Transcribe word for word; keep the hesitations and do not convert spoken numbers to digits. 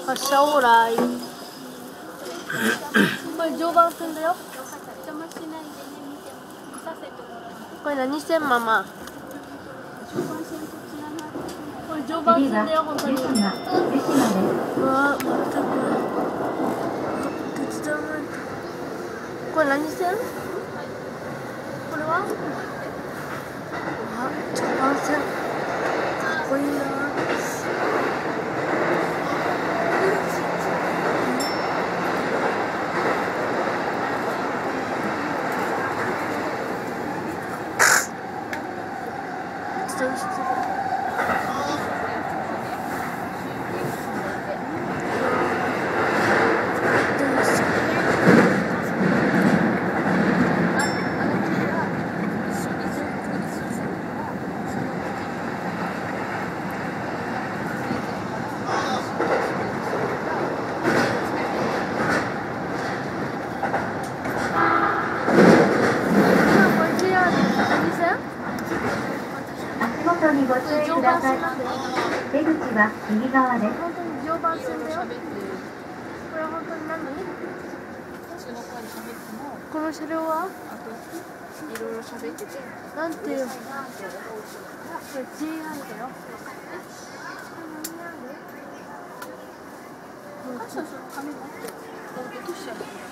発車オーライ。これ常磐線だよ。 邪魔しないでね、見て見させてもらう。 これ何線ママ。 常磐線とつながってない。 これ常磐線だよ本当に。うわ全く手伝わないと。これ何線？これは？あ、常磐線。かっこいいな。 足元にご注意ください。出口は右側です。 本当に常磐線だよ。これは本当に何？この車両は？ いろいろ喋ってて。 なんていう？これ ジェイアール だよ。 カッサその紙持ってる。落としちゃう。